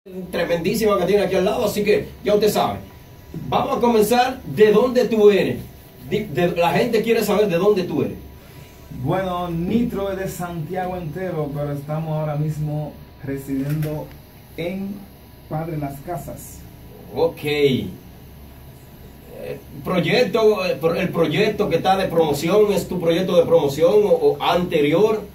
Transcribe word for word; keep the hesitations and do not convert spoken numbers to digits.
tremendísima que tiene aquí al lado, así que ya usted sabe. Vamos a comenzar de dónde tú eres. De, de, la gente quiere saber de dónde tú eres. Bueno, Nitro es de Santiago entero, pero estamos ahora mismo residiendo en Padre Las Casas. Ok. Eh, proyecto, el proyecto que está de promoción, ¿es tu proyecto de promoción o, o anterior